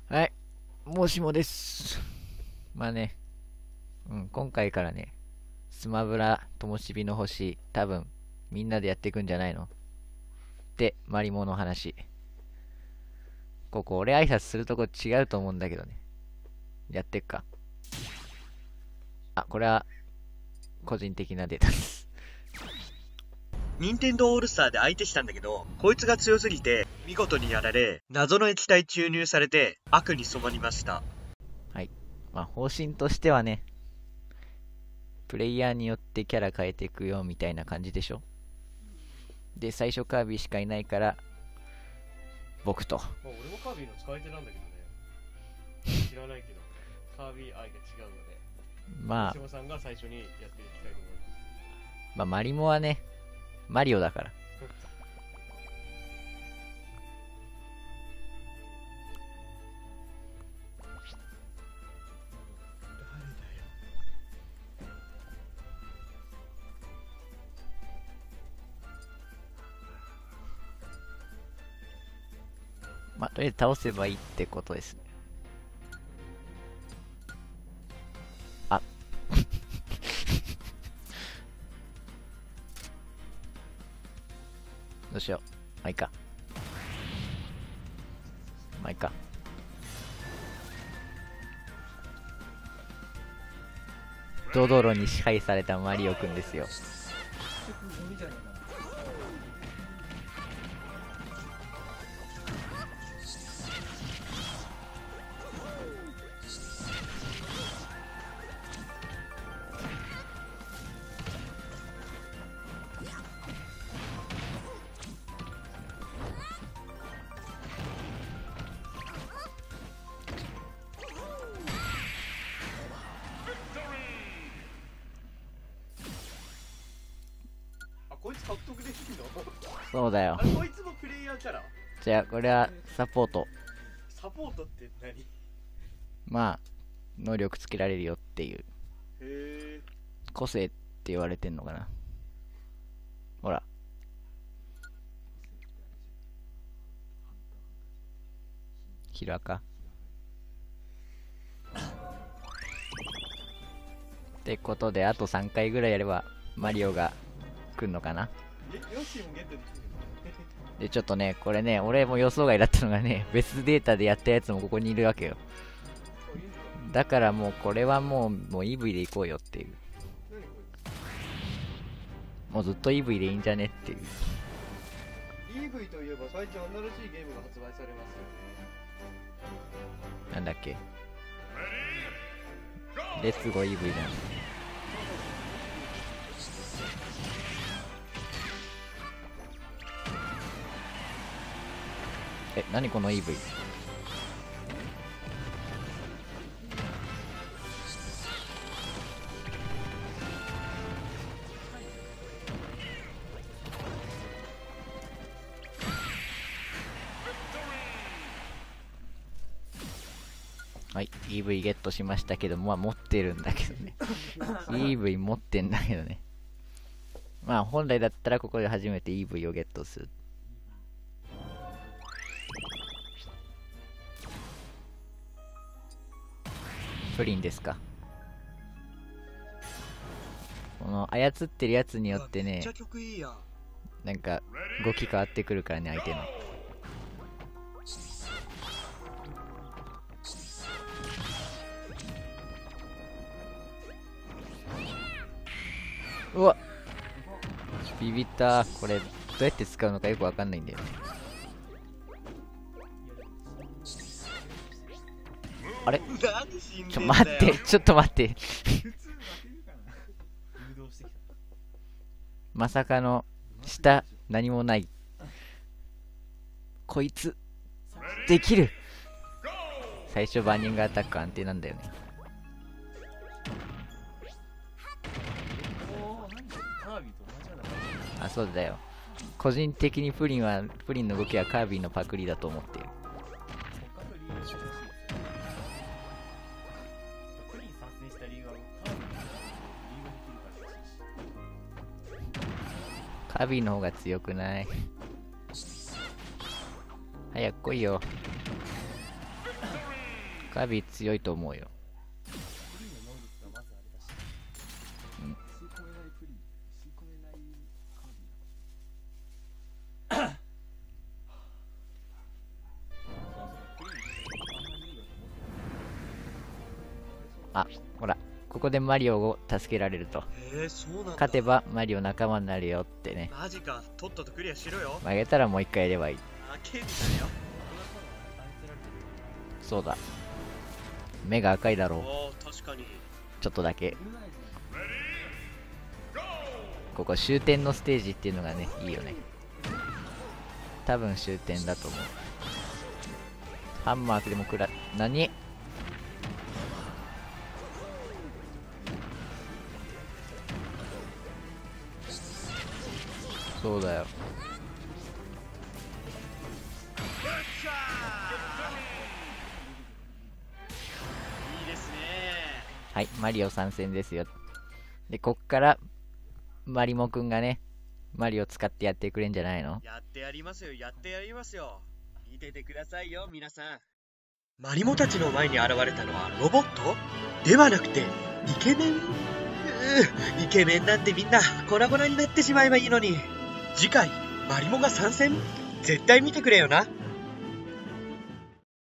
はい、もしもです。まあね、今回からね、スマブラともしびの星、多分、みんなでやっていくんじゃないのって、マリモの話。ここ、俺挨拶するとこ違うと思うんだけどね。やってっか。あ、これは、個人的なデータです。 任天堂オールスターで相手したんだけど、こいつが強すぎて、見事にやられ、謎の液体注入されて、悪に染まりました。 はい。まあ、方針としてはね、プレイヤーによってキャラ変えていくよ、みたいな感じでしょ。で、最初カービィしかいないから、僕と。 まあ、俺もカービィの使い手なんだけどね。知らないけど、カービィ愛が違うので、 まあ、 下さんが最初にやっていきたいと思いまあ、マリモはね、マリオだから。まあ、とりあえず倒せばいいってことですね。あどうしよう。まあいいか。まあいいか。ドドロに支配されたマリオくんですよ。 ます。こいつ獲得できるの？ そうだよ。 こいつもプレイヤーキャラ？ じゃあ、これはサポート。 サポートって何？ まあ、能力つけられるよっていう。 へ個性って言われてんのかな。ほら。ヒルアカってことで、あと3回ぐらいやれば、マリオが来んのかな。 ヨッシーもゲットできるの？ で、ちょっとね、これね、俺も予想外だったのがね、別データでやったやつもここにいるわけよ。だからもう、これはもう EV で行こうよっていう。 何こもうずっと EV でいいんじゃねっていう。 いつ？ EV といえば最近新しいゲームが発売されますよね。 なんだっけ。レッツゴー EV じゃん。え、何この EV。はい、EV ゲットしましたけど、まあ持ってるんだけどね。EV 持ってんだけどね。まあ本来だったらここで初めて EV をゲットする。プリンですか。この操ってるやつによってね、 めっちゃ曲いいやん。 なんか動き変わってくるからね、相手の。うわ、ビビった。これどうやって使うのかよくわかんないんだよね。あれ、 何死んちょでんだよ。 待って、ちょっと待って。まさかの下何もない。こいつできる。最初バーニングアタック安定なんだよね。あ、そうだよ。個人的にプリンの動きはカービィのパクリだと思ってる。カービィの方が強くない？早く来いよ。 カビ強いと思うよ。 フリーの能力がまずあれだし、 うん吸い込めないフリー、吸い込めないカービィあ、ほら、ここでマリオを助けられると。 そうなんだ。 勝てばマリオ仲間になるよってね。 マジか、とっととクリアしろよ。 負けたらもう一回やればいい。 あ、ケビだよ。 そうだ。目が赤いだろう。 おー、確かに。 ちょっとだけ。ここ終点のステージっていうのがね、いいよね。多分終点だと思う。ハンマーでも何？そうだよ。 いいですね。 はい、マリオ参戦ですよ。で、こっからマリモくんがね、マリオ使ってやってくれんじゃないの？ やってやりますよ、やってやりますよ。見ててくださいよ、皆さん。マリモたちの前に現れたのはロボットではなくて、イケメン。イケメンなんてみんな粉々になってしまえばいいのに。次回、マリモが参戦？絶対見てくれよな。